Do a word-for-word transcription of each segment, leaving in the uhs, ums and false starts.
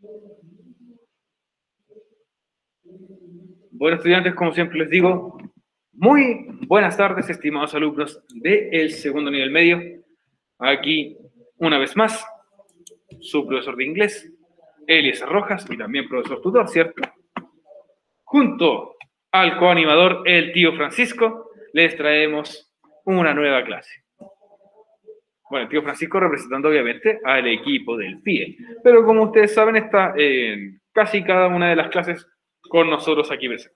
Bueno, estudiantes, como siempre les digo, muy buenas tardes, estimados alumnos del segundo nivel medio. Aquí, una vez más, su profesor de inglés, Eliezer Rojas, y también profesor tutor, ¿cierto? Junto al coanimador, el tío Francisco, les traemos una nueva clase. Bueno, el tío Francisco representando obviamente al equipo del F I E, pero como ustedes saben, está en casi cada una de las clases con nosotros aquí presentes.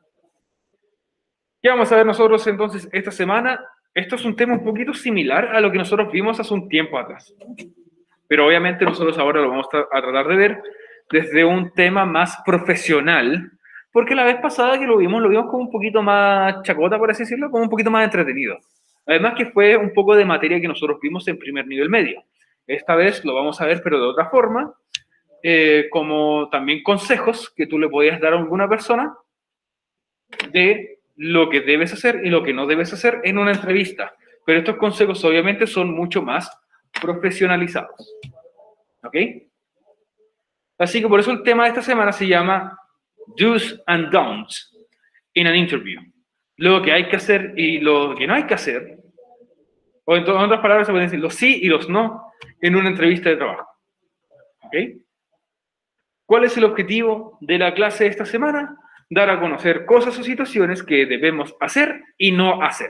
¿Qué vamos a ver nosotros entonces esta semana? Esto es un tema un poquito similar a lo que nosotros vimos hace un tiempo atrás. Pero obviamente nosotros ahora lo vamos a tratar de ver desde un tema más profesional, porque la vez pasada que lo vimos, lo vimos como un poquito más chacota, por así decirlo, como un poquito más entretenido. Además que fue un poco de materia que nosotros vimos en primer nivel medio. Esta vez lo vamos a ver, pero de otra forma, eh, como también consejos que tú le podías dar a alguna persona de lo que debes hacer y lo que no debes hacer en una entrevista. Pero estos consejos obviamente son mucho más profesionalizados. ¿Ok? Así que por eso el tema de esta semana se llama Do's and Don'ts in an Interview. Lo que hay que hacer y lo que no hay que hacer. O en otras palabras se pueden decir los sí y los no en una entrevista de trabajo. ¿Ok? ¿Cuál es el objetivo de la clase de esta semana? Dar a conocer cosas o situaciones que debemos hacer y no hacer.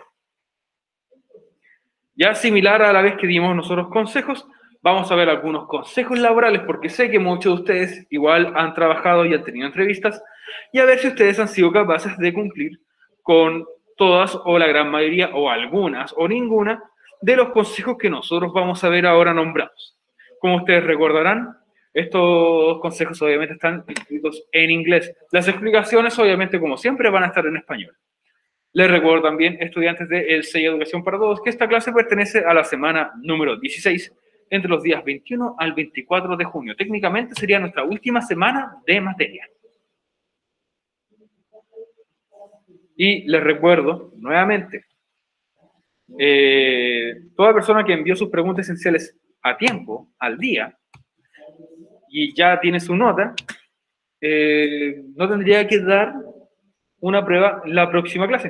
Ya similar a la vez que dimos nosotros consejos, vamos a ver algunos consejos laborales, porque sé que muchos de ustedes igual han trabajado y han tenido entrevistas, y a ver si ustedes han sido capaces de cumplir con todas o la gran mayoría o algunas o ninguna de los consejos que nosotros vamos a ver ahora nombrados. Como ustedes recordarán, estos consejos obviamente están escritos en inglés. Las explicaciones obviamente, como siempre, van a estar en español. Les recuerdo también, estudiantes de El Sello Educación para Todos, que esta clase pertenece a la semana número dieciséis, entre los días veintiuno al veinticuatro de junio. Técnicamente sería nuestra última semana de materia. Y les recuerdo, nuevamente, eh, toda persona que envió sus preguntas esenciales a tiempo, al día, y ya tiene su nota, eh, no tendría que dar una prueba la próxima clase.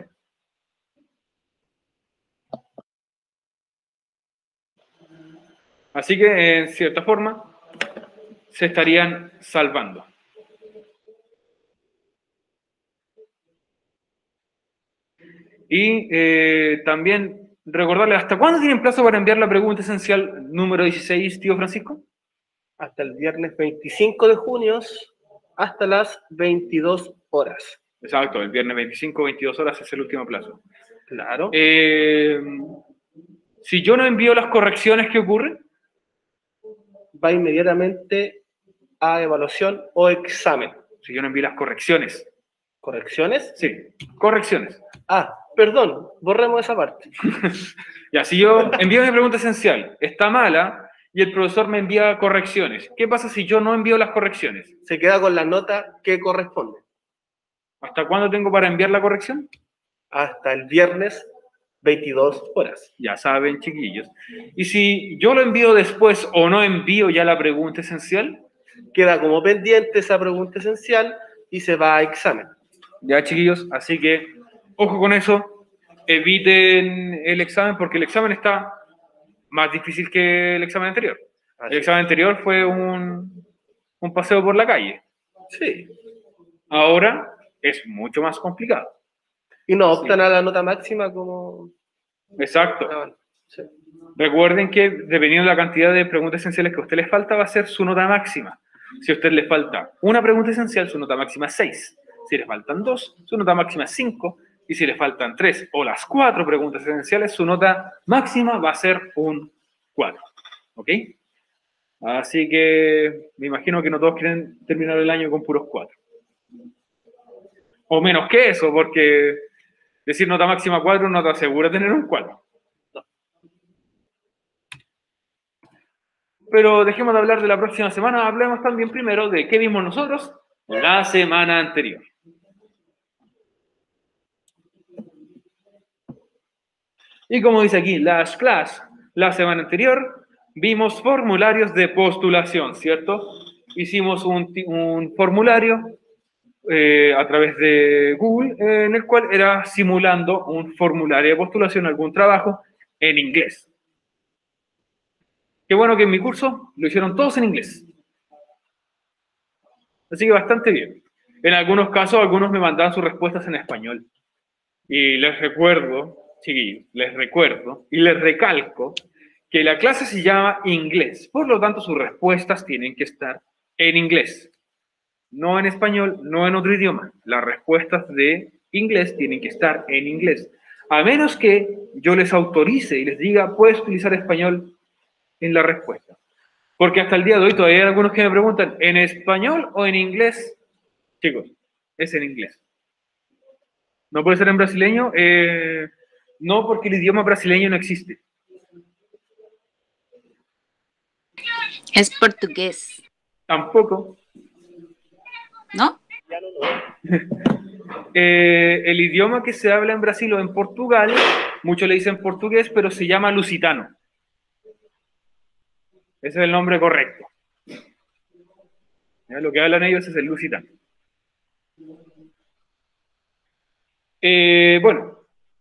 Así que, en cierta forma, se estarían salvando. Y eh, también recordarle, ¿hasta cuándo tienen plazo para enviar la pregunta esencial número dieciséis, tío Francisco? Hasta el viernes veinticinco de junio, hasta las veintidós horas. Exacto, el viernes veinticinco, veintidós horas es el último plazo. Claro. Eh, si yo no envío las correcciones, ¿qué ocurre? Va inmediatamente a evaluación o examen. Si yo no envío las correcciones. ¿Correcciones? Sí, correcciones. Ah, perdón, borremos esa parte. Ya, si yo envío mi pregunta esencial, está mala, y el profesor me envía correcciones. ¿Qué pasa si yo no envío las correcciones? Se queda con la nota que corresponde. ¿Hasta cuándo tengo para enviar la corrección? Hasta el viernes, veintidós horas. Ya saben, chiquillos. Y si yo lo envío después o no envío ya la pregunta esencial, queda como pendiente esa pregunta esencial y se va a examen. Ya, chiquillos, así que ojo con eso. Eviten el examen porque el examen está más difícil que el examen anterior. Así el examen es. anterior fue un, un paseo por la calle. Sí. Ahora es mucho más complicado. Y no optan sí. a la nota máxima como... Exacto. Sí. Recuerden que dependiendo de la cantidad de preguntas esenciales que a usted les falta, va a ser su nota máxima. Si a usted le falta una pregunta esencial, su nota máxima es seis. Si le faltan dos, su nota máxima es cinco. Y si le faltan tres o las cuatro preguntas esenciales, su nota máxima va a ser un cuatro. ¿Ok? Así que me imagino que no todos quieren terminar el año con puros cuatro. O menos que eso, porque decir nota máxima cuatro no te asegura tener un cuatro. No. Pero dejemos de hablar de la próxima semana, hablemos también primero de qué vimos nosotros la semana anterior. Y como dice aquí, las clases, la semana anterior vimos formularios de postulación, ¿cierto? hicimos un, un formulario eh, a través de Google, eh, en el cual era simulando un formulario de postulación a algún trabajo en inglés. Qué bueno que en mi curso lo hicieron todos en inglés. Así que bastante bien. En algunos casos, algunos me mandaban sus respuestas en español. Y les recuerdo, chiquillos, les recuerdo y les recalco que la clase se llama inglés. Por lo tanto, sus respuestas tienen que estar en inglés. No en español, no en otro idioma. Las respuestas de inglés tienen que estar en inglés. A menos que yo les autorice y les diga, puedes utilizar español en la respuesta. Porque hasta el día de hoy todavía hay algunos que me preguntan, ¿en español o en inglés? Chicos, es en inglés. ¿No puede ser en brasileño? Eh, no, porque el idioma brasileño no existe. Es portugués. Tampoco. ¿No? eh, el idioma que se habla en Brasil o en Portugal, muchos le dicen portugués, pero se llama lusitano. Ese es el nombre correcto. ¿Ya? Lo que hablan ellos es el lusitano. Eh, bueno,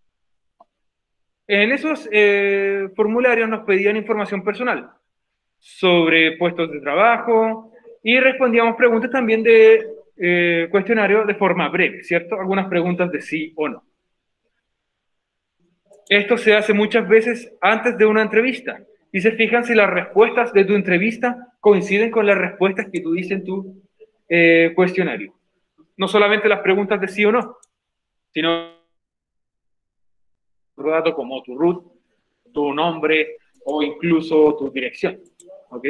en esos eh, formularios nos pedían información personal sobre puestos de trabajo y respondíamos preguntas también de eh, cuestionario de forma breve, ¿cierto? Algunas preguntas de sí o no. Esto se hace muchas veces antes de una entrevista y se fijan si las respuestas de tu entrevista coinciden con las respuestas que tú dices en tu eh, cuestionario. No solamente las preguntas de sí o no, sino tu dato como tu root, tu nombre o incluso tu dirección. ¿Ok?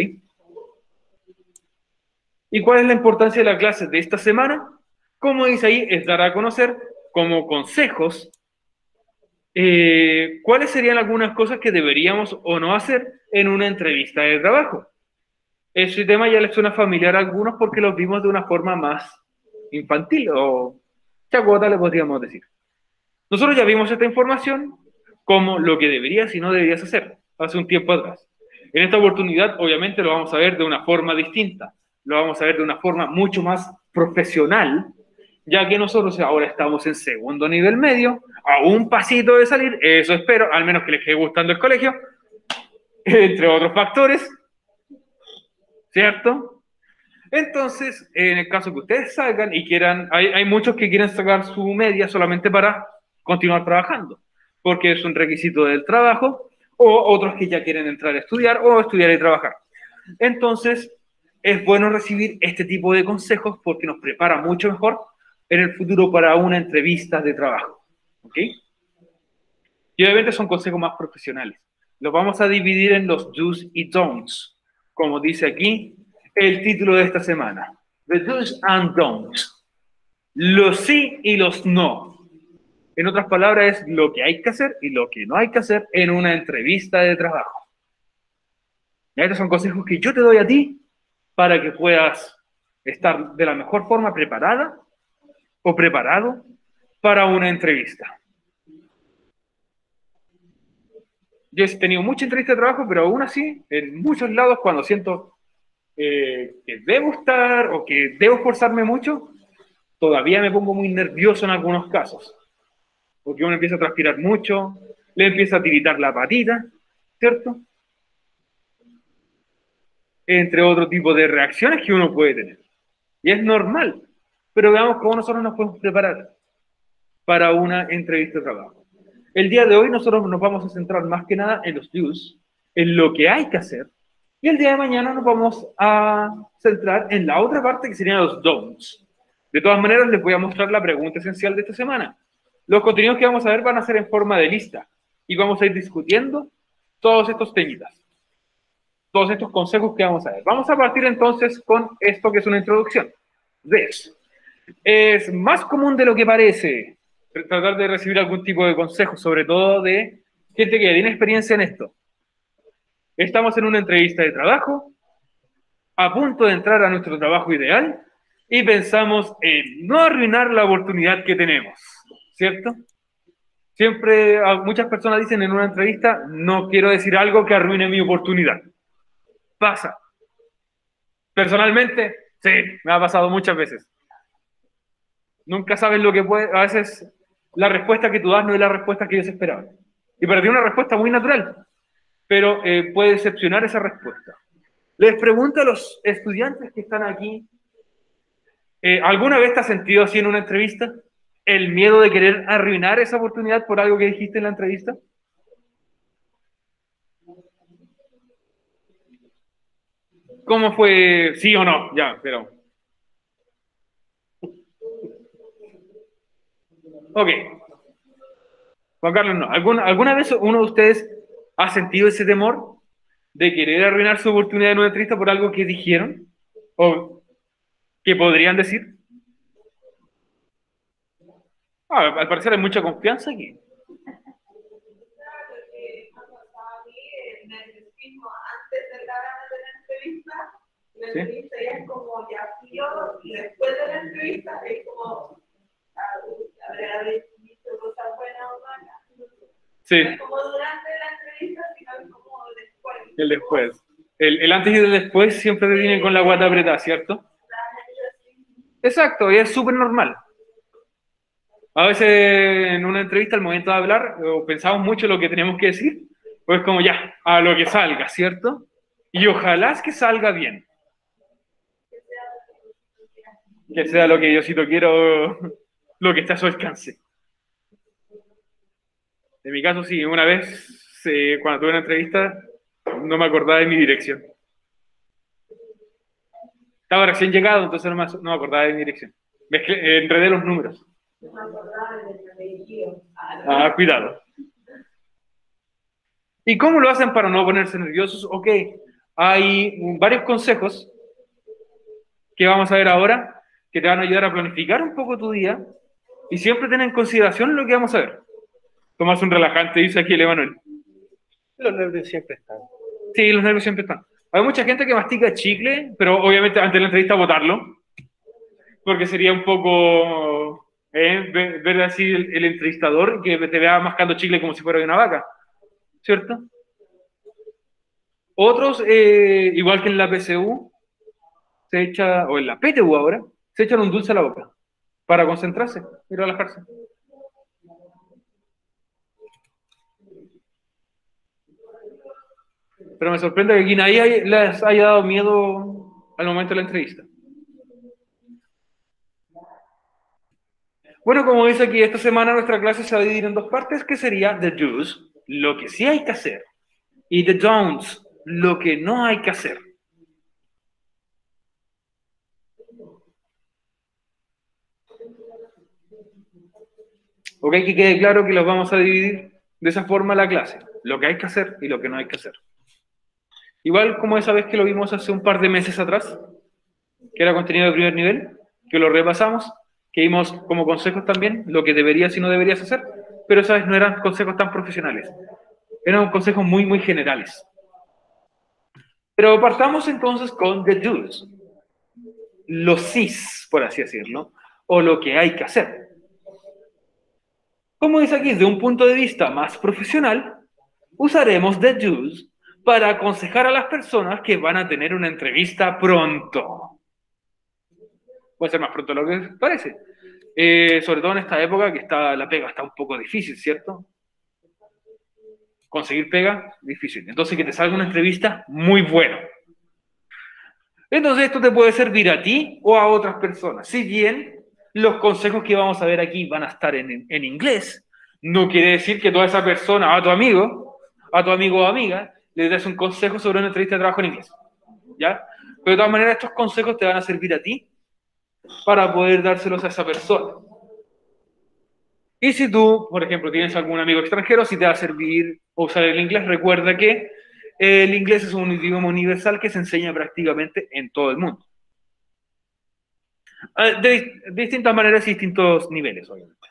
¿Y cuál es la importancia de la clase de esta semana? Como dice ahí, es dar a conocer como consejos eh, cuáles serían algunas cosas que deberíamos o no hacer en una entrevista de trabajo. Ese tema ya les suena familiar a algunos porque los vimos de una forma más infantil o chacota, le podríamos decir. Nosotros ya vimos esta información como lo que deberías y no deberías hacer hace un tiempo atrás. En esta oportunidad, obviamente, lo vamos a ver de una forma distinta. Lo vamos a ver de una forma mucho más profesional, ya que nosotros ahora estamos en segundo nivel medio, a un pasito de salir, eso espero, al menos que les quede gustando el colegio, entre otros factores, ¿cierto? Entonces, en el caso que ustedes salgan y quieran, hay, hay muchos que quieren sacar su media solamente para continuar trabajando, porque es un requisito del trabajo, o otros que ya quieren entrar a estudiar o estudiar y trabajar. Entonces, es bueno recibir este tipo de consejos porque nos prepara mucho mejor en el futuro para una entrevista de trabajo. ¿Ok? Y obviamente son consejos más profesionales. Los vamos a dividir en los do's y don'ts, como dice aquí el título de esta semana. The do's and don'ts. Los sí y los no. En otras palabras, es lo que hay que hacer y lo que no hay que hacer en una entrevista de trabajo. Y estos son consejos que yo te doy a ti para que puedas estar de la mejor forma preparada o preparado para una entrevista. Yo he tenido muchas entrevistas de trabajo, pero aún así, en muchos lados, cuando siento eh, que debo estar o que debo esforzarme mucho, todavía me pongo muy nervioso en algunos casos. Porque uno empieza a transpirar mucho, le empieza a tiritar la patita, ¿cierto? Entre otro tipo de reacciones que uno puede tener. Y es normal, pero veamos cómo nosotros nos podemos preparar para una entrevista de trabajo. El día de hoy nosotros nos vamos a centrar más que nada en los do's, en lo que hay que hacer, y el día de mañana nos vamos a centrar en la otra parte que serían los don'ts. De todas maneras, les voy a mostrar la pregunta esencial de esta semana. Los contenidos que vamos a ver van a ser en forma de lista y vamos a ir discutiendo todos estos temitas, todos estos consejos que vamos a ver. Vamos a partir entonces con esto que es una introducción. This. Es más común de lo que parece tratar de recibir algún tipo de consejo, sobre todo de gente que tiene experiencia en esto. Estamos en una entrevista de trabajo, a punto de entrar a nuestro trabajo ideal y pensamos en no arruinar la oportunidad que tenemos, ¿cierto? Siempre muchas personas dicen en una entrevista, no quiero decir algo que arruine mi oportunidad. Pasa. Personalmente, Sí, me ha pasado muchas veces. Nunca sabes lo que puede... A veces la respuesta que tú das no es la respuesta que ellos esperaban. Y para ti una respuesta muy natural, pero eh, puede decepcionar esa respuesta. Les pregunto a los estudiantes que están aquí, eh, ¿alguna vez te has sentido así en una entrevista? ¿El miedo de querer arruinar esa oportunidad por algo que dijiste en la entrevista? ¿Cómo fue? ¿Sí o no? Ya, pero... Ok. Juan Carlos, no. ¿Alguna, ¿Alguna vez uno de ustedes ha sentido ese temor de querer arruinar su oportunidad en una entrevista por algo que dijeron? ¿O que podrían decir? Ah, al parecer hay mucha confianza aquí. La entrevista ya es como ya frío y después de la entrevista es como haber visto cosas buenas o malas. Sí. No es como durante la entrevista, sino es como después. El después. El, el antes y el después siempre te tienen con la guata apretada, ¿cierto? Exacto, y es súper normal. A veces en una entrevista, al momento de hablar, pensamos mucho en lo que tenemos que decir, pues como ya, a lo que salga, ¿cierto? Y ojalá es que salga bien. Que sea lo que Diosito quiero, lo que está a su alcance. En mi caso, sí, una vez, eh, cuando tuve una entrevista, no me acordaba de mi dirección. Estaba recién llegado, entonces no me, no me acordaba de mi dirección. Mezclé, eh, enredé los números. Ah, cuidado. ¿Y cómo lo hacen para no ponerse nerviosos? Ok, hay varios consejos que vamos a ver ahora que te van a ayudar a planificar un poco tu día y siempre ten en consideración lo que vamos a ver. Tomas un relajante, dice aquí el Emanuel. Los nervios siempre están. Sí, los nervios siempre están. Hay mucha gente que mastica chicle, pero obviamente antes de la entrevista botarlo, porque sería un poco eh, ver, ver así el, el entrevistador que te vea mascando chicle como si fuera de una vaca, ¿cierto? Otros, eh, igual que en la P S U, se echa, o en la P T U ahora, se echan un dulce a la boca para concentrarse y relajarse. Pero me sorprende que aquí nadie les haya dado miedo al momento de la entrevista. Bueno, como dice aquí, esta semana nuestra clase se va a dividir en dos partes, que sería the do's, lo que sí hay que hacer, y the don'ts, lo que no hay que hacer. Ok, que quede claro que los vamos a dividir de esa forma la clase, lo que hay que hacer y lo que no hay que hacer. Igual como esa vez que lo vimos hace un par de meses atrás, que era contenido de primer nivel, que lo repasamos, que vimos como consejos también lo que deberías y no deberías hacer, pero esa vez no eran consejos tan profesionales, eran consejos muy, muy generales. Pero partamos entonces con the do's, los sís, por así decirlo, o lo que hay que hacer. Como dice aquí, desde un punto de vista más profesional, usaremos the do's para aconsejar a las personas que van a tener una entrevista pronto. Puede ser más pronto de lo que parece. Eh, sobre todo en esta época que está, la pega está un poco difícil, ¿cierto? Conseguir pega, difícil. Entonces que te salga una entrevista, muy bueno. Entonces esto te puede servir a ti o a otras personas. Si bien los consejos que vamos a ver aquí van a estar en, en inglés, no quiere decir que toda esa persona, a tu amigo, a tu amigo o amiga, le des un consejo sobre una entrevista de trabajo en inglés. ¿Ya? Pero de todas maneras estos consejos te van a servir a ti para poder dárselos a esa persona. Y si tú, por ejemplo, tienes algún amigo extranjero, si te va a servir usar el inglés, recuerda que el inglés es un idioma universal que se enseña prácticamente en todo el mundo. De, de distintas maneras y distintos niveles, obviamente.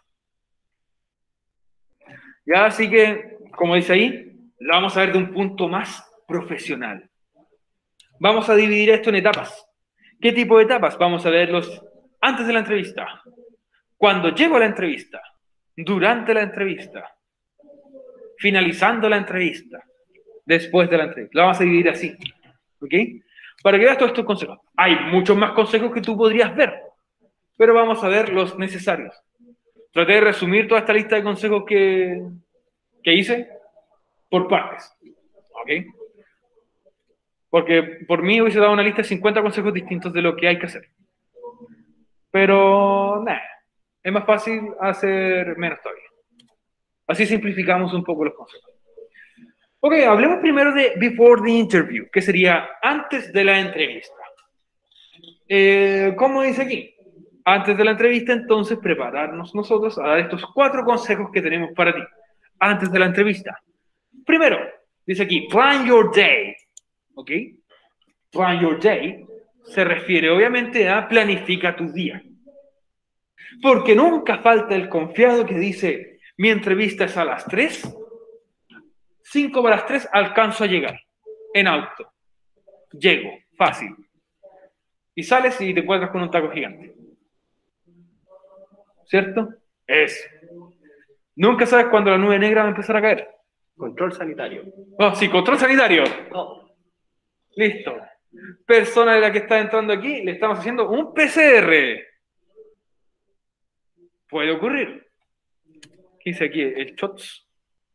Ya, así que, como dice ahí, lo vamos a ver de un punto más profesional. Vamos a dividir esto en etapas. ¿Qué tipo de etapas? Vamos a verlos antes de la entrevista, cuando llego a la entrevista, durante la entrevista, finalizando la entrevista, después de la entrevista. Lo vamos a dividir así, ¿ok? Para que veas todos estos consejos. Hay muchos más consejos que tú podrías ver, pero vamos a ver los necesarios. Traté de resumir toda esta lista de consejos que, que hice por partes. ¿Ok? Porque por mí hubiese dado una lista de cincuenta consejos distintos de lo que hay que hacer. Pero, nada, es más fácil hacer menos todavía. Así simplificamos un poco los consejos. Ok, hablemos primero de before the interview, que sería antes de la entrevista. Eh, ¿Cómo dice aquí? Antes de la entrevista, entonces, prepararnos nosotros a dar estos cuatro consejos que tenemos para ti. Antes de la entrevista. Primero, dice aquí, plan your day. ¿Ok? Plan your day se refiere obviamente a planifica tu día. Porque nunca falta el confiado que dice, mi entrevista es a las tres, cinco para las tres alcanzo a llegar en auto. Llego, fácil. Y sales y te encuentras con un taco gigante. ¿Cierto? Eso. Nunca sabes cuándo la nube negra va a empezar a caer. Control sanitario. Oh, sí, control sanitario. No. Listo. Persona de la que está entrando aquí, le estamos haciendo un P C R. Puede ocurrir. ¿Qué dice aquí? El shots.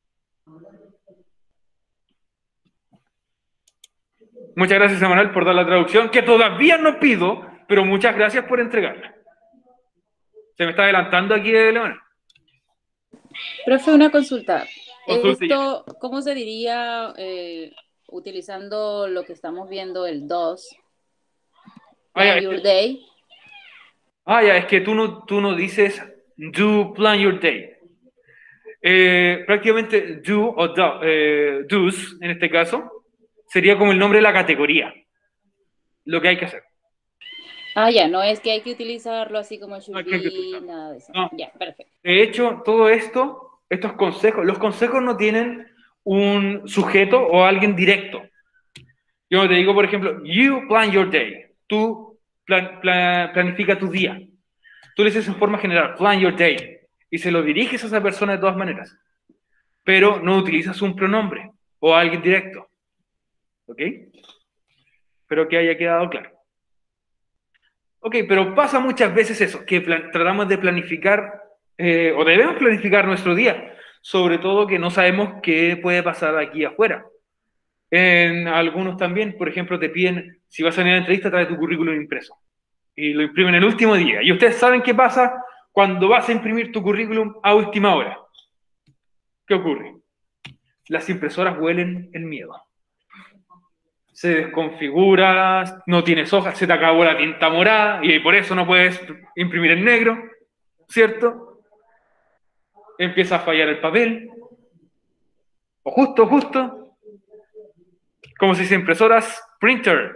Muchas gracias, Emanuel, por dar la traducción, que todavía no pido, pero muchas gracias por entregarla. Se me está adelantando aquí el Emanuel. Profe, una consulta. Consulte Esto, ¿cómo se diría eh, utilizando lo que estamos viendo, el dos? Ah, ya, Plan es your que- day. ah, ya, es que tú no, tú no dices do plan your day. Eh, prácticamente do o do, eh, do's, en este caso, sería como el nombre de la categoría. Lo que hay que hacer. Ah, ya, no es que hay que utilizarlo así como should No, que hay que be, utilizarlo. nada de eso. No. Ya, perfecto. De hecho, todo esto, estos consejos, los consejos no tienen un sujeto o alguien directo. Yo te digo, por ejemplo, you plan your day. Tú plan- plan- planifica tu día. Tú le dices en forma general, plan your day. Y se lo diriges a esa persona de todas maneras. Pero no utilizas un pronombre o alguien directo. ¿Ok? Espero que haya quedado claro. Ok, pero pasa muchas veces eso, que plan- tratamos de planificar, eh, o debemos planificar nuestro día, sobre todo que no sabemos qué puede pasar aquí afuera. En algunos también, por ejemplo, te piden, si vas a venir a la entrevista, trae tu currículum impreso. Y lo imprimen el último día. Y ustedes saben qué pasa cuando vas a imprimir tu currículum a última hora. ¿Qué ocurre? Las impresoras huelen el miedo. Se desconfigura, no tienes hojas, se te acabó la tinta morada y por eso no puedes imprimir en negro, ¿cierto? Empieza a fallar el papel. O justo, justo, como se dice impresoras, printer.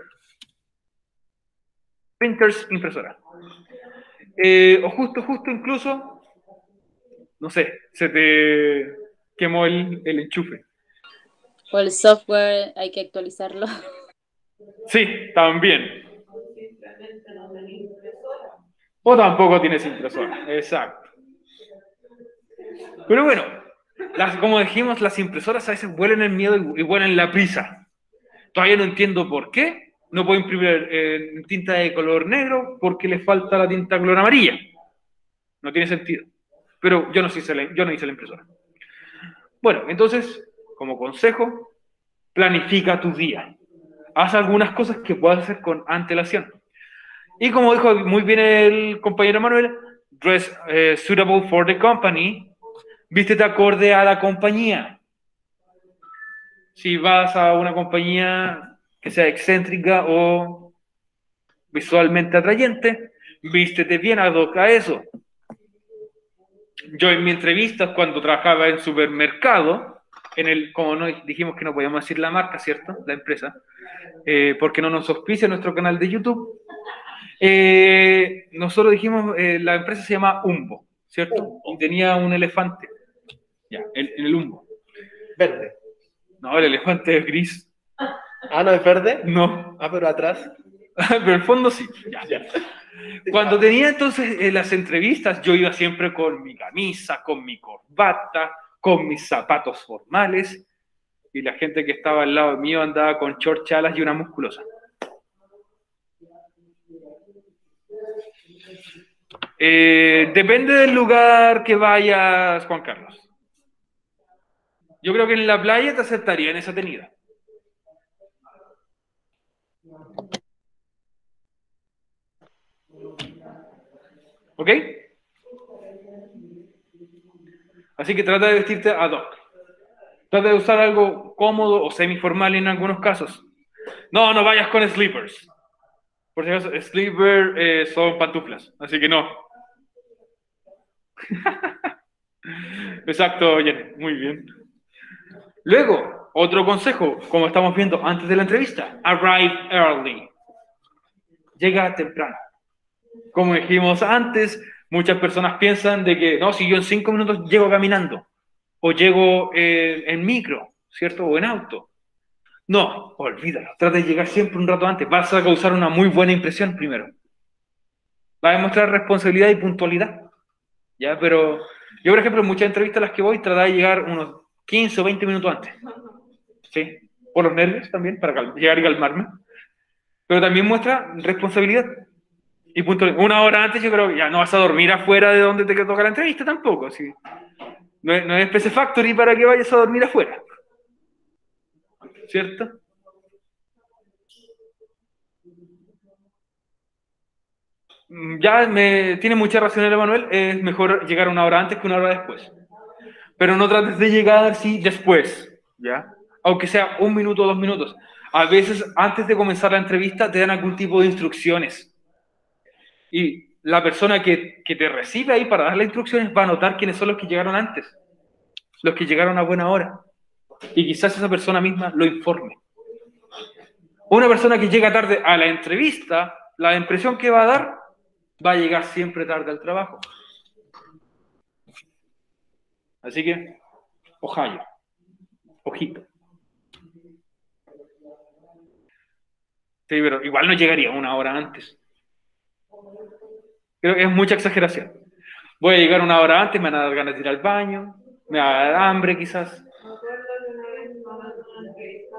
Printers, impresora. Eh, o justo, justo incluso, no sé, se te quemó el, el enchufe. O el software hay que actualizarlo. Sí, también. Simplemente no tenía impresora. O tampoco tienes impresora, exacto. Pero bueno, las, como dijimos, las impresoras a veces huelen el miedo y, y huelen la prisa. Todavía no entiendo por qué. No puedo imprimir eh, tinta de color negro porque le falta la tinta de color amarilla. No tiene sentido. Pero yo no hice la, yo no hice la impresora. Bueno, entonces, como consejo, planifica tu día. Haz algunas cosas que puedas hacer con antelación. Y como dijo muy bien el compañero Manuel, dress eh, suitable for the company, vístete acorde a la compañía. Si vas a una compañía que sea excéntrica o visualmente atrayente, vístete bien ad hoc a eso. Yo en mi entrevista, cuando trabajaba en supermercado, en el, como no, dijimos que no podíamos decir la marca, ¿cierto? La empresa, eh, porque no nos auspicia nuestro canal de YouTube. Eh, nosotros dijimos, eh, la empresa se llama Umbo, ¿cierto? Y tenía un elefante, ya, en, en el Umbo. Verde. No, el elefante es gris. Ah, ¿no es verde? No, Ah, pero atrás. pero el fondo sí. Ya. Ya. Cuando tenía entonces eh, las entrevistas, yo iba siempre con mi camisa, con mi corbata, con mis zapatos formales, y la gente que estaba al lado mío andaba con short chalas y una musculosa. Eh, depende del lugar que vayas, Juan Carlos. Yo creo que en la playa te aceptarían esa tenida. ¿Ok? Así que trata de vestirte ad hoc. Trata de usar algo cómodo o semiformal en algunos casos. No, no vayas con slippers. Por si acaso, slippers eh, son pantuflas, así que no. Exacto, Jenny, muy bien. Luego, otro consejo, como estamos viendo antes de la entrevista, arrive early. Llega temprano. Como dijimos antes, muchas personas piensan de que, no, si yo en cinco minutos llego caminando, o llego eh, en micro, ¿cierto? O en auto. No, olvídalo. Trata de llegar siempre un rato antes. Vas a causar una muy buena impresión primero. Va a demostrar responsabilidad y puntualidad. ¿Ya? Pero yo, por ejemplo, en muchas entrevistas a las que voy, trato de llegar unos quince o veinte minutos antes. ¿Sí? Por los nervios también, para llegar y calmarme. Pero también muestra responsabilidad. Y puntualidad. Una hora antes yo creo que ya no vas a dormir afuera de donde te toca la entrevista tampoco. ¿Sí? No es, no es P C Factory para que vayas a dormir afuera. ¿Cierto? Ya me, tiene mucha razón el Emanuel, es mejor llegar una hora antes que una hora después. Pero no trates de llegar así después, ¿ya? Aunque sea un minuto o dos minutos. A veces, antes de comenzar la entrevista, te dan algún tipo de instrucciones. Y la persona que, que te recibe ahí para dar las instrucciones va a notar quiénes son los que llegaron antes, los que llegaron a buena hora. Y quizás esa persona misma lo informe. Una persona que llega tarde a la entrevista, la impresión que va a dar, va a llegar siempre tarde al trabajo. Así que, ojalá, ojito. Sí, pero igual no llegaría una hora antes. Creo que es mucha exageración. Voy a llegar una hora antes, me van a dar ganas de ir al baño, me va a dar hambre quizás. Me acuerdo que una vez mi mamá tuvo una entrevista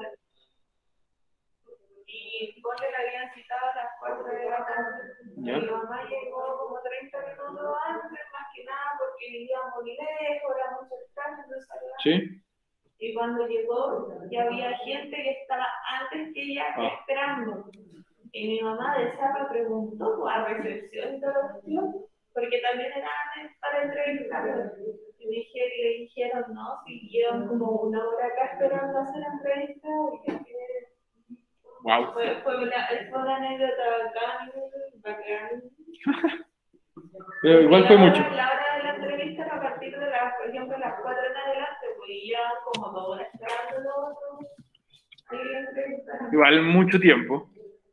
y Jorge la habían citado a las cuatro de la tarde. ¿Ya? Mi mamá llegó como treinta minutos antes, más que nada porque vivíamos muy lejos, era mucho extraño, no sabía. ¿Sí? Y cuando llegó, ya había gente que estaba antes que ella Ah. esperando. Y mi mamá de esa me preguntó a recepción y todo lo porque también era para entrevistarlo. Y dije, le dijeron, no, si llevan como una hora acá esperando hacer la entrevista. Y que, Wow. fue, fue, una, fue una anécdota bacán, bacán. Pero igual fue la hora, mucho. La hora de la entrevista era a partir de las, por ejemplo, las cuatro en adelante, pues ya como dos horas esperando los otros. Ahí la entrevista. Igual mucho tiempo.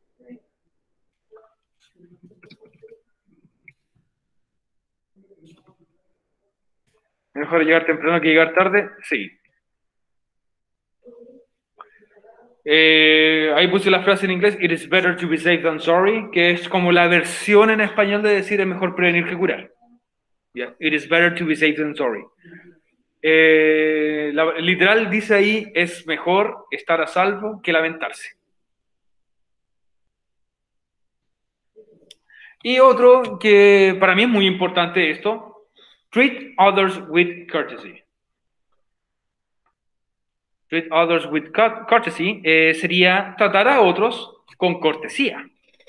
¿Mejor llegar temprano que llegar tarde? Sí. Eh, ahí puse la frase en inglés, it is better to be safe than sorry, que es como la versión en español de decir es mejor prevenir que curar. Yeah. It is better to be safe than sorry. Eh, la, literal dice ahí, es mejor estar a salvo que lamentarse. Y otro que para mí es muy importante esto, treat others with courtesy. Treat others with courtesy eh, sería tratar a otros con cortesía.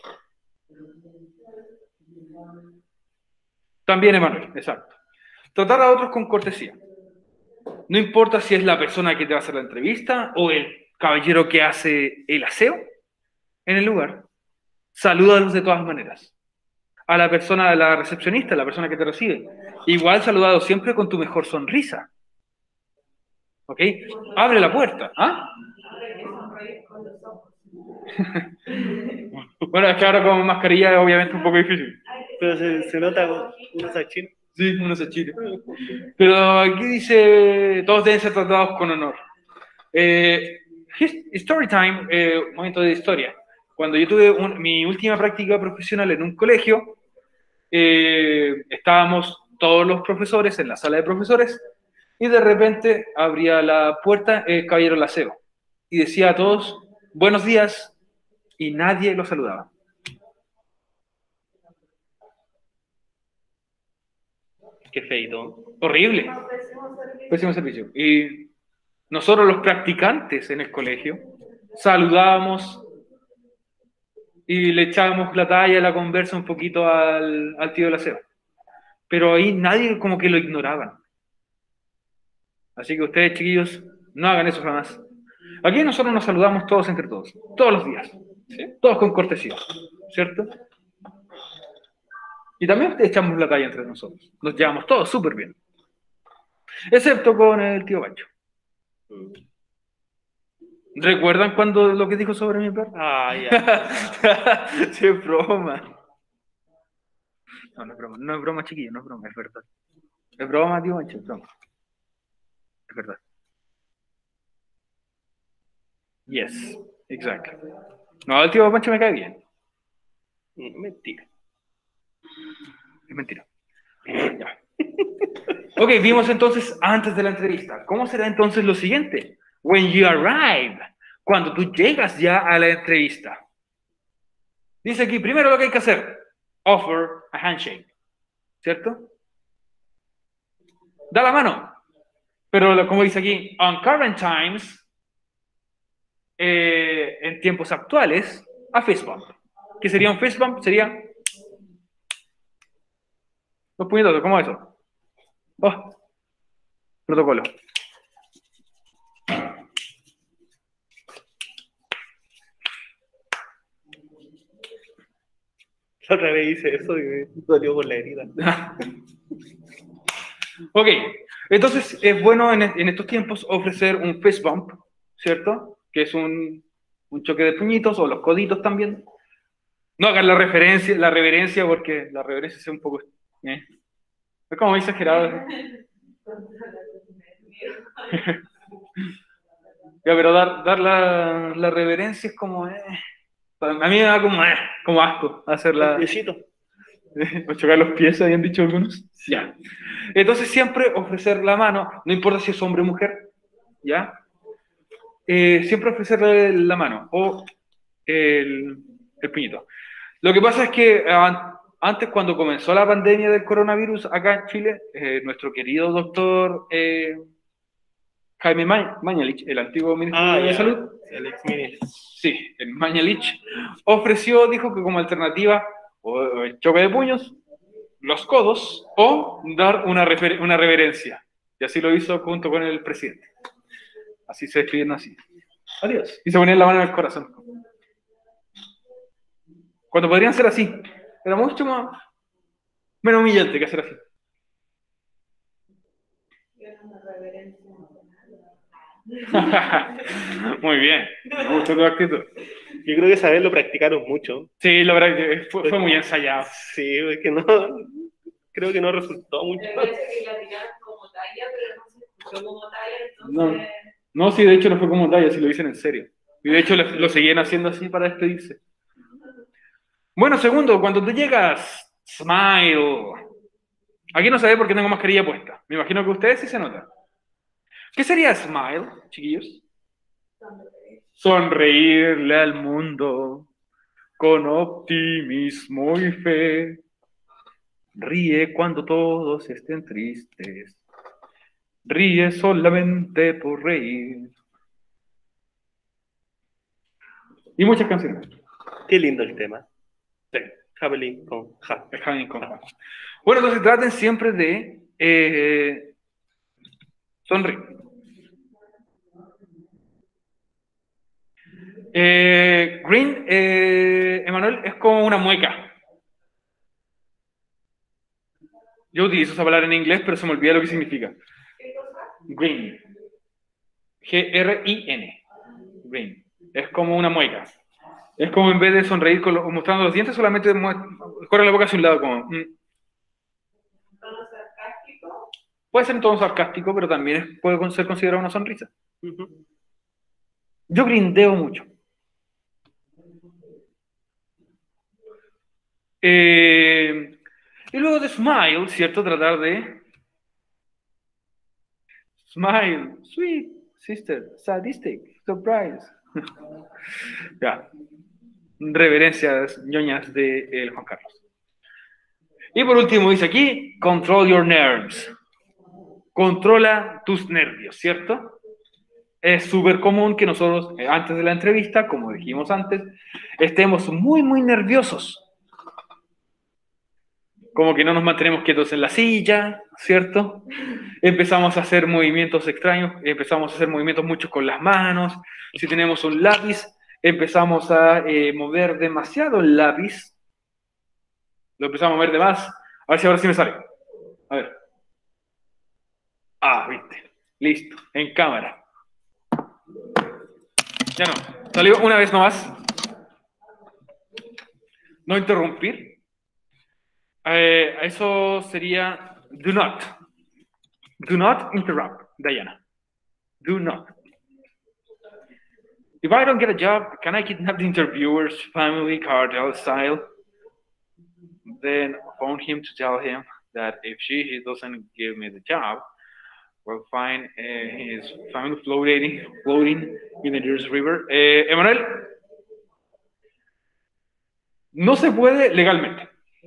También, Emanuel, exacto. Tratar a otros con cortesía. No importa si es la persona que te va a hacer la entrevista o el caballero que hace el aseo en el lugar. Salúdalos de todas maneras. A la persona, a la recepcionista, a la persona que te recibe. Igual saludado siempre con tu mejor sonrisa. ¿Ok? Abre la puerta. ¿Ah? Bueno, es que ahora con mascarilla obviamente es un poco difícil. Pero se, se nota unos achinos. Sí, unos achinos. Pero aquí dice, todos deben ser tratados con honor. Eh, story time, eh, momento de historia. Cuando yo tuve un, mi última práctica profesional en un colegio, eh, estábamos todos los profesores en la sala de profesores y de repente abría la puerta el caballero Laceo y decía a todos, buenos días, y nadie los saludaba. Qué feito. Horrible. No, pésimo servicio. Pésimo servicio. Y nosotros los practicantes en el colegio saludábamos y le echábamos la talla, la conversa un poquito al, al tío de la SEO. Pero ahí nadie como que lo ignoraban. Así que ustedes, chiquillos, no hagan eso jamás. Aquí nosotros nos saludamos todos entre todos, todos los días, ¿sí? Todos con cortesía, ¿cierto? Y también echamos la talla entre nosotros. Nos llevamos todos súper bien. Excepto con el tío Bacho. ¿Recuerdan cuando lo que dijo sobre mi perro? Ah, ya. Sí, es broma. No, no es broma. No es broma, chiquillo, no es broma, es verdad. Es broma, tío Bacho, es broma. Es verdad. Yes, exacto. No, el tío Pancho me cae bien. Mentira. Es mentira. Ya. Ok, vimos entonces antes de la entrevista. ¿Cómo será entonces lo siguiente? When you arrive, cuando tú llegas ya a la entrevista. Dice aquí, primero lo que hay que hacer, offer a handshake, ¿cierto? Da la mano. Pero lo- como dice aquí, on current times, eh, en tiempos actuales, a fist bump. ¿Qué sería un fist bump? Sería los puñetazos, ¿cómo es eso? Oh, protocolo. La otra vez hice eso y me dolió por la herida. Ok, entonces es bueno en, en estos tiempos ofrecer un fist bump, ¿cierto? Que es un, un choque de puñitos o los coditos también. No hagan la referencia, la reverencia, porque la reverencia es un poco... ¿eh? Es como muy exagerado. Ya, pero dar, dar la, la reverencia es como... eh, a mí me da como, eh, como asco hacerla... Piecito. O chocar los pies, habían dicho algunos. Ya. Entonces siempre ofrecer la mano, no importa si es hombre o mujer, ¿ya? Eh, siempre ofrecerle la mano o el, el puñito. Lo que pasa es que ah, antes, cuando comenzó la pandemia del coronavirus acá en Chile, eh, nuestro querido doctor eh, Jaime Ma- Mañalich, el antiguo ministro Ah, de ya. Salud, El ex ministro. sí, el Mañalich, ofreció, dijo que como alternativa, o el choque de puños, los codos, o dar una, refer- una reverencia. Y así lo hizo junto con el presidente. Así se despidieron así. Adiós. Y se ponían la mano en el corazón. Cuando podrían ser así. Era mucho más, menos humillante que hacer así. Muy bien. Me gustó tu actitud. Yo creo que esa vez lo practicaron mucho. Sí, la verdad que fue, fue muy ensayado. Sí, es que no. Creo que no resultó mucho. Me parece que la tiraron como talla, pero no se escuchó como talla, No, entonces... no, sí, de hecho no fue como talla, sí lo dicen en serio. Y de hecho lo, lo seguían haciendo así para despedirse. Bueno, segundo, cuando tú llegas, smile. Aquí no sabe por qué tengo mascarilla puesta. Me imagino que ustedes sí se notan. ¿Qué sería smile, chiquillos? Sonreírle al mundo con optimismo y fe. Ríe cuando todos estén tristes. Ríe solamente por reír. Y muchas canciones. Qué lindo el tema. Sí. Javelin con ja. El Javelin con ja. Bueno, entonces traten siempre de eh, sonreír. Eh, green, eh, Emanuel, es como una mueca. Yo utilizo esa palabra en inglés, pero se me olvida lo que significa. ¿Qué cosa? Green. G R I N. Green. Es como una mueca. Es como en vez de sonreír con los- mostrando los dientes, solamente mue- corre la boca hacia un lado. Como, mm. ¿Tono sarcástico? Puede ser en tono sarcástico, pero también es- puede ser considerado una sonrisa. Ujú. Yo grindeo mucho. Eh, y luego de smile, ¿cierto? Tratar de... Smile, sweet, sister, sadistic, surprise. Ya. Reverencias ñoñas de el Juan Carlos. Y por último dice aquí, control your nerves. Controla tus nervios, ¿cierto? Es súper común que nosotros, eh, antes de la entrevista, como dijimos antes, estemos muy, muy nerviosos. Como que no nos mantenemos quietos en la silla, ¿cierto? Empezamos a hacer movimientos extraños, empezamos a hacer movimientos muchos con las manos. Si tenemos un lápiz, empezamos a eh, mover demasiado el lápiz. Lo empezamos a mover de más. A ver si ahora sí me sale. A ver. Ah, viste. Listo. En cámara. Ya no. Salió una vez nomás. No interrumpir. Eh, eso sería do not. Do not interrupt, Diana. Do not. If I don't get a job, can I kidnap the interviewer's family cartel style? Then phone him to tell him that if she he doesn't give me the job, we'll find uh, his family floating, floating in the Jersey River. Eh, Emanuel, no se puede legalmente.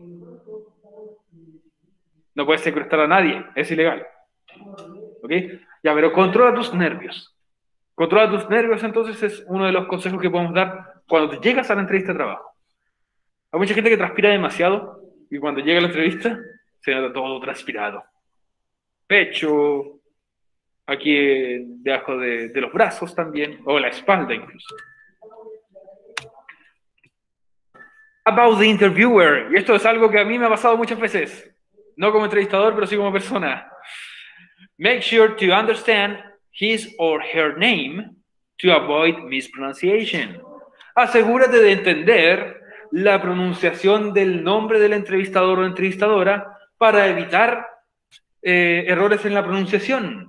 No puedes secuestrar a nadie, es ilegal. ¿Ok? Ya, pero controla tus nervios. Controla tus nervios, entonces, es uno de los consejos que podemos dar cuando te llegas a la entrevista de trabajo. Hay mucha gente que transpira demasiado y cuando llega a la entrevista se nota todo transpirado. Pecho, aquí eh, debajo de, de los brazos también, o la espalda incluso. About the interviewer, y esto es algo que a mí me ha pasado muchas veces, no como entrevistador, pero sí como persona. Make sure to understand his or her name to avoid mispronunciation. Asegúrate de entender la pronunciación del nombre del entrevistador o entrevistadora para evitar eh, errores en la pronunciación.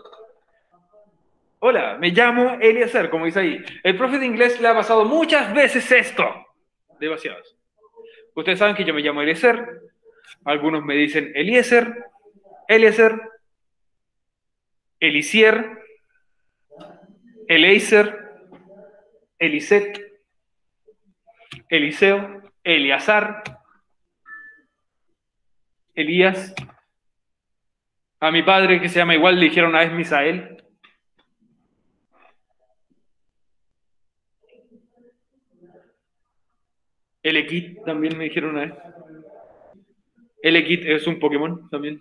Hola, me llamo Eliezer, como dice ahí. El profe de inglés le ha pasado muchas veces esto. Demasiados. Ustedes saben que yo me llamo Eliezer. Algunos me dicen Eliezer, Eliezer, Elisier, Eleiser, Eliset, Eliseo, Eliazar, Elías. A mi padre, que se llama igual, le dijeron una vez Misael. Elekit también me dijeron una vez. Elekit es un Pokémon también.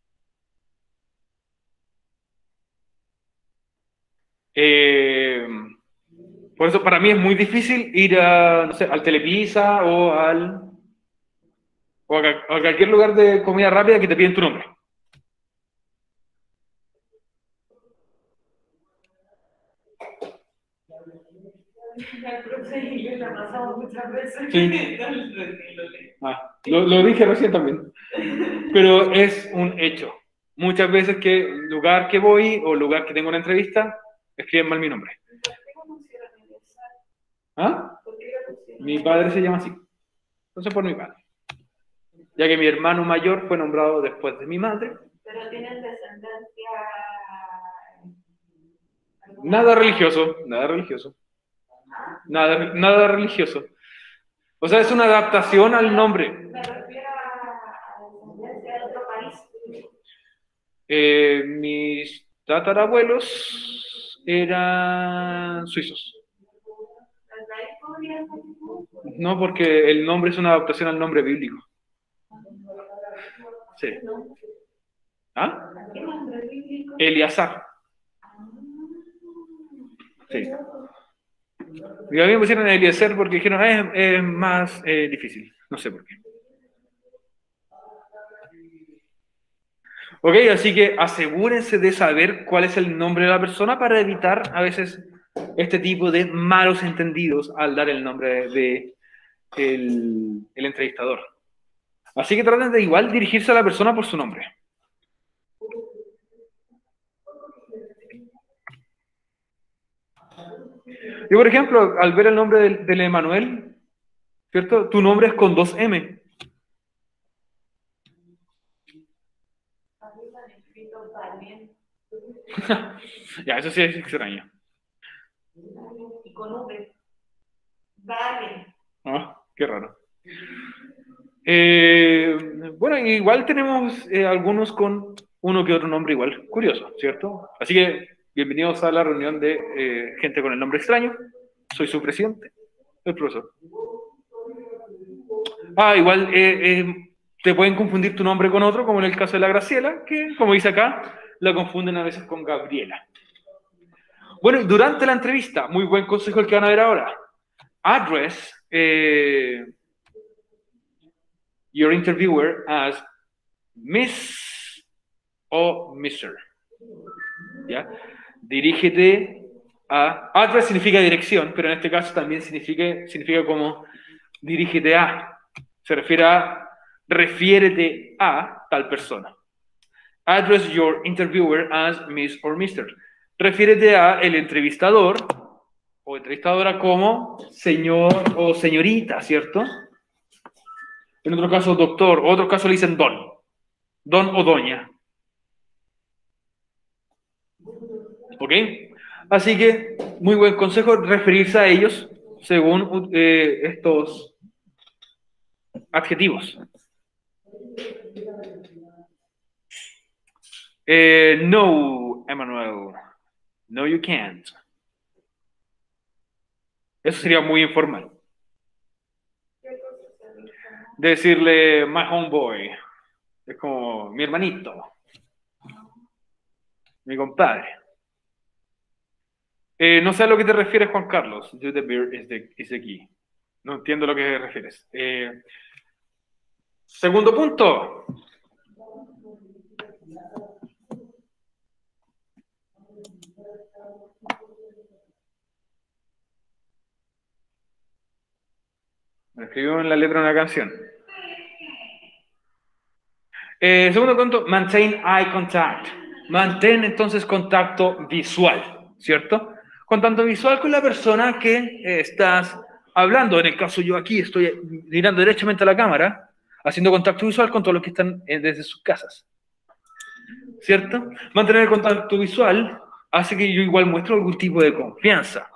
Eh, por eso para mí es muy difícil ir a, no sé, al Telepizza o al o a, a cualquier lugar de comida rápida que te piden tu nombre. El profe de inglés la ha pasado muchas veces. Sí. Ah, lo, lo dije recién también. Pero es un hecho. Muchas veces que lugar que voy o lugar que tengo una entrevista, escriben mal mi nombre. ¿Por qué no pusieron Eliezer? ¿Ah? ¿Por qué lo pusieron? Mi padre se llama así. Entonces por mi padre. Ya que mi hermano mayor fue nombrado después de mi madre. Pero tienen descendencia. Nada religioso, nada religioso. Nada, nada religioso. O sea, es una adaptación al nombre. Me refiero a descendencia de otro país. Eh, mis tatarabuelos eran suizos. ¿Desde ahí podría ser? No, porque el nombre es una adaptación al nombre bíblico. Sí. ¿Ah? ¿Qué nombre bíblico? Eliazar. Sí. Y a mí me pusieron Eliezer porque dijeron, ah, es, es más eh, difícil. No sé por qué. Ok, así que asegúrense de saber cuál es el nombre de la persona para evitar a veces este tipo de malos entendidos al dar el nombre de el, el entrevistador. Así que traten de igual dirigirse a la persona por su nombre. Yo, por ejemplo, al ver el nombre del, del Emanuel, ¿cierto? Tu nombre es con dos M. Ya, eso sí es extraño. Y con V. Vale. Ah, qué raro. Eh, bueno, igual tenemos eh, algunos con uno que otro nombre igual, curioso, ¿cierto? Así que bienvenidos a la reunión de eh, gente con el nombre extraño. Soy su presidente, el profesor. Ah, igual eh, eh, te pueden confundir tu nombre con otro, como en el caso de la Graciela, que como dice acá, la confunden a veces con Gabriela. Bueno, durante la entrevista, muy buen consejo el que van a ver ahora. Address eh, your interviewer as Miss o mister ¿Ya? Dirígete a... Address significa dirección, pero en este caso también significa, significa como dirígete a. Se refiere a refiérete a tal persona. Address your interviewer as Miss or mister Refiérete a el entrevistador o entrevistadora como señor o señorita, ¿cierto? En otro caso, doctor. O otro caso le dicen don. Don o doña. ¿Ok? Así que, muy buen consejo, referirse a ellos según eh, estos adjetivos. Eh, no, Emmanuel. No, you can't. Eso sería muy informal. Decirle my homeboy. Es como mi hermanito. Mi compadre. Eh, no sé a lo que te refieres, Juan Carlos. Do the beer is the, is the key. No entiendo a lo que te refieres. Eh, segundo punto. Me escribió en la letra de una canción. Eh, segundo punto, maintain eye contact. Mantén entonces contacto visual, ¿cierto? Contacto visual con la persona que eh, estás hablando. En el caso yo aquí estoy mirando derechamente a la cámara, haciendo contacto visual con todos los que están eh, desde sus casas, ¿cierto? Mantener el contacto visual hace que yo igual muestro algún tipo de confianza.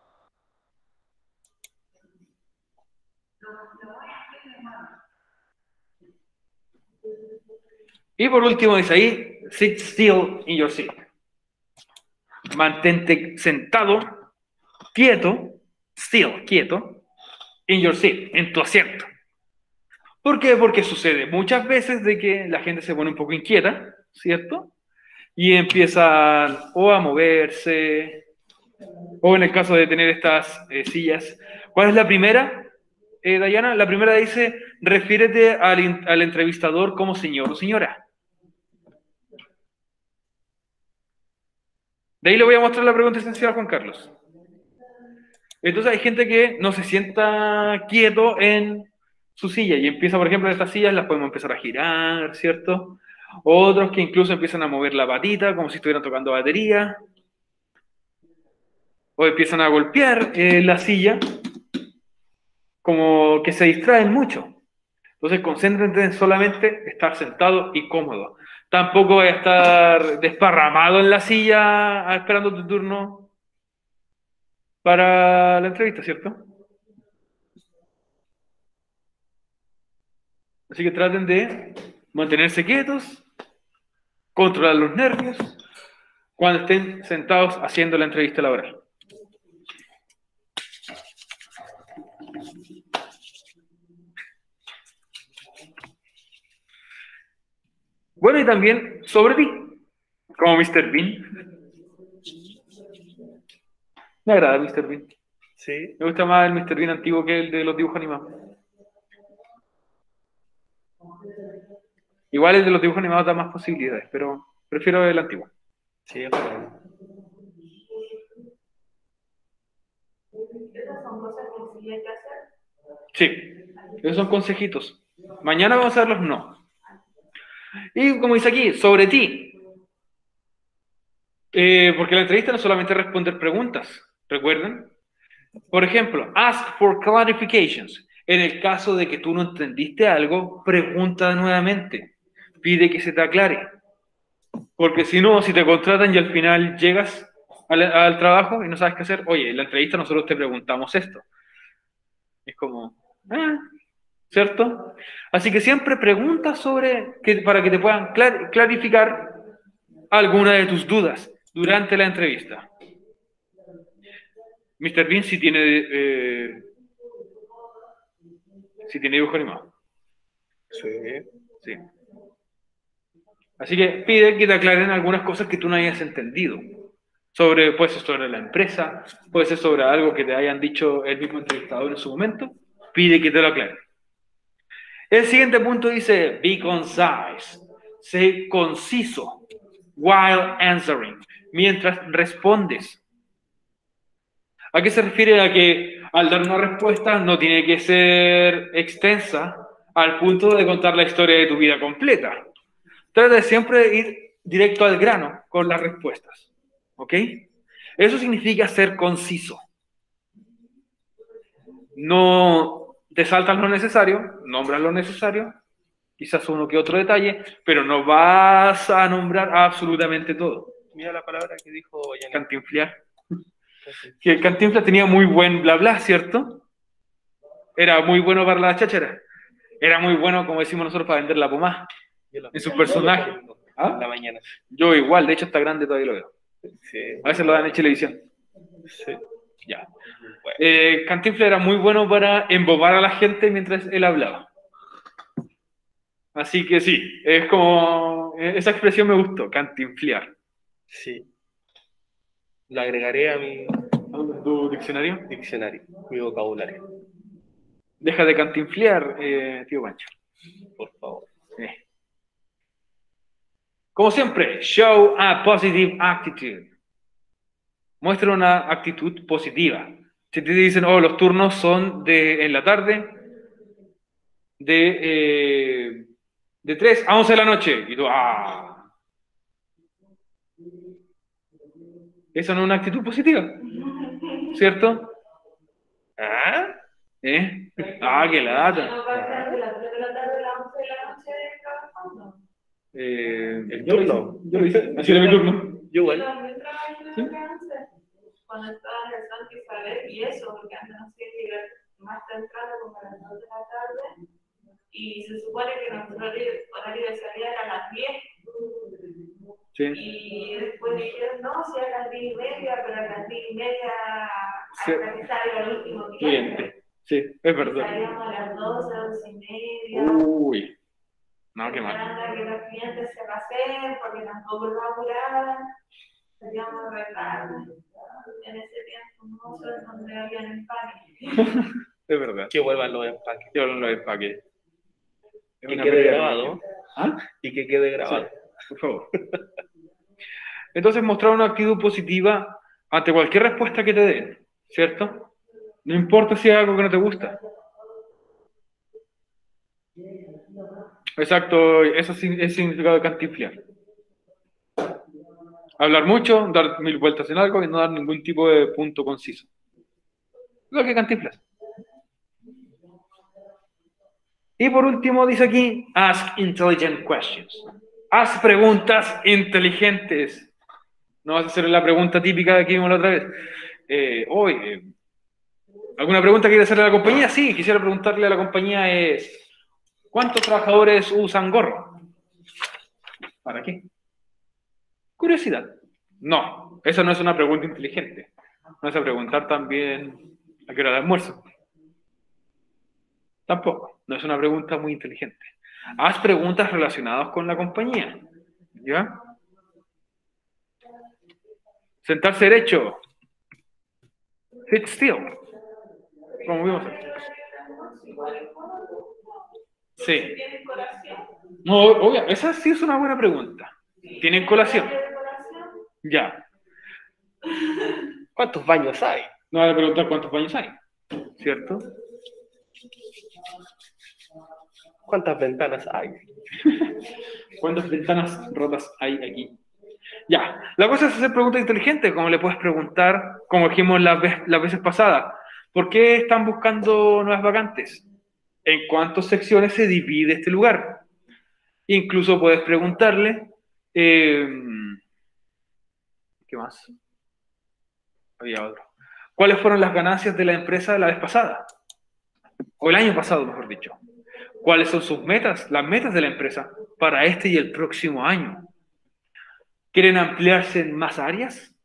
Y por último dice ahí, sit still in your seat. Mantente sentado, quieto, still, quieto, in your seat, en tu asiento. ¿Por qué? Porque sucede muchas veces de que la gente se pone un poco inquieta, ¿cierto? Y empiezan o a moverse, o en el caso de tener estas eh, sillas. ¿Cuál es la primera, eh, Dayana? La primera dice, refiérete al, al entrevistador como señor o señora. De ahí le voy a mostrar la pregunta esencial a Juan Carlos. Entonces hay gente que no se sienta quieto en su silla y empieza, por ejemplo, en estas sillas las podemos empezar a girar, ¿cierto? Otros que incluso empiezan a mover la patita como si estuvieran tocando batería. O empiezan a golpear eh, la silla como que se distraen mucho. Entonces concéntrense en solamente estar sentado y cómodo. Tampoco voy a estar desparramado en la silla esperando tu turno para la entrevista, ¿cierto? Así que traten de mantenerse quietos, controlar los nervios cuando estén sentados haciendo la entrevista laboral. Bueno, y también sobre ti, como mister Bean. Me agrada mister Bean. Sí. Me gusta más el mister Bean antiguo que el de los dibujos animados. Igual el de los dibujos animados da más posibilidades, pero prefiero el antiguo. Sí, es verdad. Esas son cosas que sí hay que hacer. Sí, esos son consejitos. Mañana vamos a ver los no. Y como dice aquí, sobre ti. Eh, porque la entrevista no es solamente responder preguntas, ¿recuerdan? Por ejemplo, ask for clarifications. En el caso de que tú no entendiste algo, pregunta nuevamente. Pide que se te aclare. Porque si no, si te contratan y al final llegas al, al trabajo y no sabes qué hacer, oye, en la entrevista nosotros te preguntamos esto. Es como, ah, ¿cierto? Así que siempre pregunta sobre, que, para que te puedan clar, clarificar alguna de tus dudas durante la entrevista. mister Bean sí tiene, eh, sí tiene dibujo animado. Sí. Sí. Así que pide que te aclaren algunas cosas que tú no hayas entendido. Sobre, puede ser sobre la empresa, puede ser sobre algo que te hayan dicho el mismo entrevistador en su momento. Pide que te lo aclaren. El siguiente punto dice, be concise. Sé conciso while answering. Mientras respondes. ¿A qué se refiere? A que al dar una respuesta no tiene que ser extensa al punto de contar la historia de tu vida completa. Trata de siempre ir directo al grano con las respuestas. ¿Ok? Eso significa ser conciso. No te saltas lo necesario, nombras lo necesario, quizás uno que otro detalle, pero no vas a nombrar absolutamente todo. Mira la palabra que dijo Yannick. Cantinflear. Que Cantinflas tenía muy buen bla bla, ¿cierto? Era muy bueno para la cháchara. Era muy bueno, como decimos nosotros, para vender la pomada en sus personajes. ¿Ah? En la mañana. Yo igual, de hecho está grande, todavía lo veo. Sí. A veces lo dan en televisión. Sí. Ya. Bueno. Eh, Cantinflas era muy bueno para embobar a la gente mientras él hablaba. Así que sí, es como... Esa expresión me gustó, cantinflear. Sí. Lo agregaré a mi ¿Tu diccionario? diccionario, mi vocabulario, Deja de cantinflear, eh, tío Pancho. por favor. Eh. Como siempre, show a positive attitude. Muestra una actitud positiva. Si te dicen, oh, los turnos son de en la tarde, de, eh, de tres a once de la noche. Y tú, ah. Eso no es una actitud positiva, ¿cierto? ¿Ah? ¿Eh? Ah, qué lata. ¿No va a ser de las tres de la tarde a las once de la noche trabajando? Eh, El yo lo turno. hice, yo lo hice. Así era mi turno. Yo Yo igual. también trabajé en el cáncer, cuando estaba en el Santa Isabel y eso, porque antes no sé llegar más temprano como a las dos de la tarde, y se supone que nuestro horario horario de salida era a las diez. Sí. Y después dijeron, no, si a las diez y media, pero a las diez y media Sí. hasta que salga el último cliente. Cliente. Sí, es Y verdad. salíamos a las doce, once y media. Uy. No, qué mal. Esperando a que los clientes se pasen, porque tampoco lo apuraban. Salíamos de retardo. En ese tiempo, no sé dónde habían empaque. Es verdad. Que vuelvan los empaques. Yo no lo empaqué. Es Que una quede pérdida de grabado. tiempo. ¿Ah? Y que quede grabado. Sí, por favor. Entonces, mostrar una actitud positiva ante cualquier respuesta que te den, ¿cierto? No importa si es algo que no te gusta. Exacto, eso es el significado de cantinflear. Hablar mucho, dar mil vueltas en algo y no dar ningún tipo de punto conciso. Lo que Cantinflas. Y por último dice aquí, ask intelligent questions. Haz preguntas inteligentes. No vas a hacer la pregunta típica que vimos la otra vez. Eh, hoy, eh, ¿alguna pregunta que quiere hacerle a la compañía? Sí, quisiera preguntarle a la compañía es, ¿cuántos trabajadores usan gorro? ¿Para qué? Curiosidad. No, esa no es una pregunta inteligente. No es a preguntar también a qué hora de almuerzo. Tampoco. No es una pregunta muy inteligente. Haz preguntas relacionadas con la compañía. ¿Ya? Sentarse derecho. Sit still. Como vimos antes. Sí. ¿Tienen colación? No, obvio, esa sí es una buena pregunta. ¿Tienen colación? Ya. ¿Cuántos baños hay? No voy a preguntar cuántos baños hay. ¿Cierto? ¿Cuántas ventanas hay? ¿Cuántas ventanas rotas hay aquí? Ya, la cosa es hacer preguntas inteligentes, como le puedes preguntar, como dijimos las, vez, las veces pasadas, ¿por qué están buscando nuevas vacantes? ¿En cuántas secciones se divide este lugar? Incluso puedes preguntarle, eh, ¿qué más? Había otro. ¿Cuáles fueron las ganancias de la empresa la vez pasada? O el año pasado, mejor dicho. ¿Cuáles son sus metas? Las metas de la empresa para este y el próximo año. ¿Quieren ampliarse en más áreas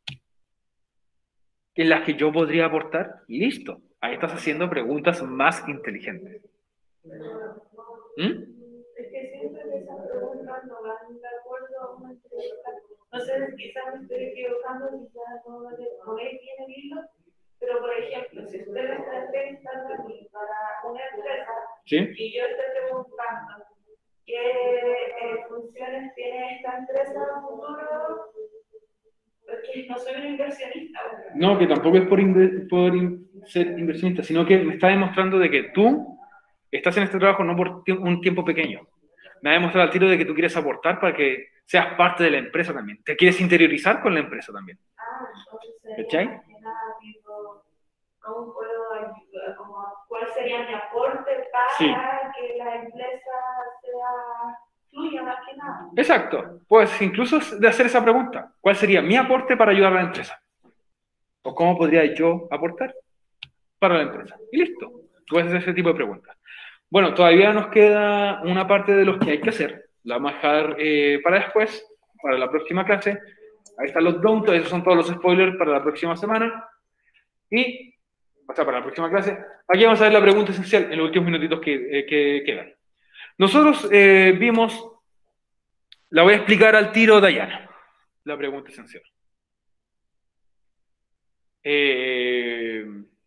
en las que yo podría aportar? Y listo. Ahí estás haciendo preguntas más inteligentes. ¿Mm? Es que siento que esas preguntas no van de acuerdo a una entrevista. No sé, quizás me estoy equivocando, quizás no no es bien el hilo, pero por ejemplo, si usted me está entrevistando a mí para una empresa ¿Sí? y yo estoy preguntando qué eh, funciones tiene esta empresa en el futuro, porque no soy un inversionista. No, que tampoco es por, inver- por in- ser inversionista, sino que me está demostrando de que tú estás en este trabajo no por tie- un tiempo pequeño. Me ha demostrado al tiro de que tú quieres aportar para que seas parte de la empresa también. Te quieres interiorizar con la empresa también. Ah, entonces sería ¿Cachai? más que nada, tipo, ¿cómo puedo ayudar? Como, ¿cuál sería mi aporte para Sí. que la empresa sea fluya más que nada? Exacto. Pues incluso de hacer esa pregunta. ¿Cuál sería mi aporte para ayudar a la empresa? ¿O cómo podría yo aportar para la empresa? Y listo. Tú puedes hacer ese tipo de preguntas. Bueno, todavía nos queda una parte de los que hay que hacer. La vamos a dejar eh, para después, para la próxima clase. Ahí están los don'ts, esos son todos los spoilers para la próxima semana. Y, o sea, para la próxima clase. Aquí vamos a ver la pregunta esencial en los últimos minutitos que, eh, que quedan. Nosotros eh, vimos, la voy a explicar al tiro, Dayana, la pregunta esencial. Eh,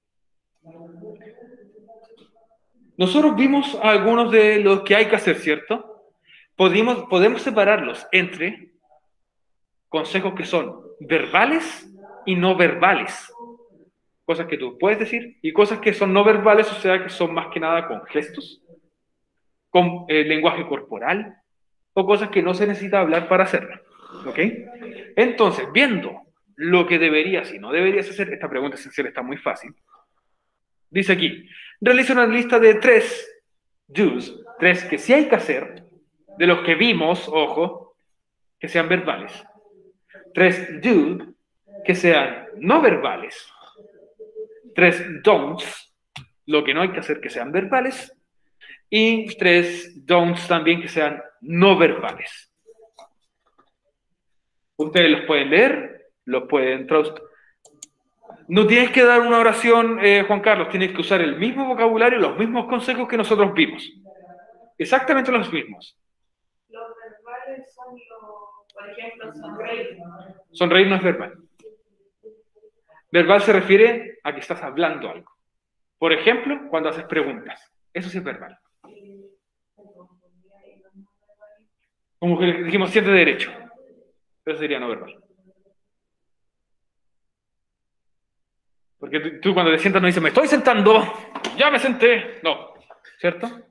nosotros vimos algunos de los que hay que hacer, ¿cierto? Podemos, podemos separarlos entre consejos que son verbales y no verbales. Cosas que tú puedes decir y cosas que son no verbales, o sea, que son más que nada con gestos, con eh, lenguaje corporal o cosas que no se necesita hablar para hacerlo. ¿Ok? Entonces, viendo lo que deberías y no deberías hacer, esta pregunta esencial está muy fácil. Dice aquí, realiza una lista de tres do's, tres que sí hay que hacer, de los que vimos, ojo, que sean verbales. Tres do, que sean no verbales. Tres don'ts, lo que no hay que hacer que sean verbales. Y tres don'ts también que sean no verbales. Ustedes los pueden leer, los pueden traducir. No tienes que dar una oración, eh, Juan Carlos, tienes que usar el mismo vocabulario, los mismos consejos que nosotros vimos. Exactamente los mismos. Los verbales son los, por ejemplo, sonreír. Sonreír no es verbal. Verbal se refiere a que estás hablando algo. Por ejemplo, cuando haces preguntas. Eso sí es verbal. Como que dijimos, siente derecho. Eso sería no verbal. Porque tú, tú cuando te sientas no dices, me estoy sentando, ya me senté. No, ¿cierto?